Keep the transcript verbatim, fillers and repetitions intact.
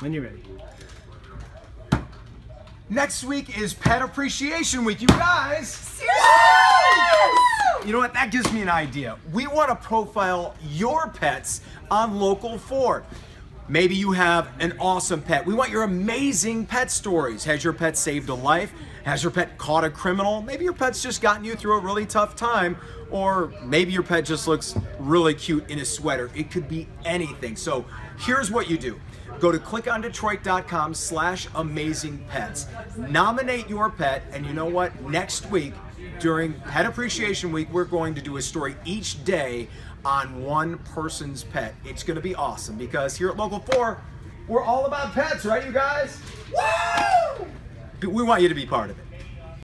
When you're ready. Next week is Pet Appreciation Week, you guys. Seriously? You know what? That gives me an idea. We want to profile your pets on Local four. Maybe you have an awesome pet. We want your amazing pet stories. Has your pet saved a life? Has your pet caught a criminal? Maybe your pet's just gotten you through a really tough time, or maybe your pet just looks really cute in a sweater. It could be anything. So here's what you do. Go to click on detroit dot com slash amazing pets. Nominate your pet, and you know what? Next week, during Pet Appreciation Week, we're going to do a story each day on one person's pet. It's going to be awesome because here at Local four, we're all about pets, right, you guys? Woo! We want you to be part of it.